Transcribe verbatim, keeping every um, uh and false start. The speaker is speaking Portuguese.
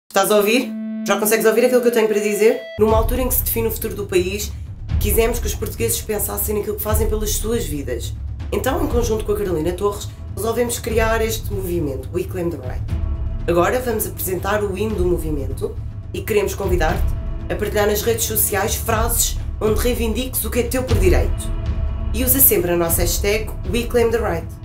Estás a ouvir? Já consegues ouvir aquilo que eu tenho para dizer? Numa altura em que se define o futuro do país, quisemos que os portugueses pensassem naquilo que fazem pelas suas vidas. Então, em conjunto com a Carolina Torres, resolvemos criar este movimento, We Claim the Right. Agora vamos apresentar o hino do movimento e queremos convidar-te a partilhar nas redes sociais frases onde reivindiques o que é teu por direito. E usa sempre a nossa hashtag We Claim the Right.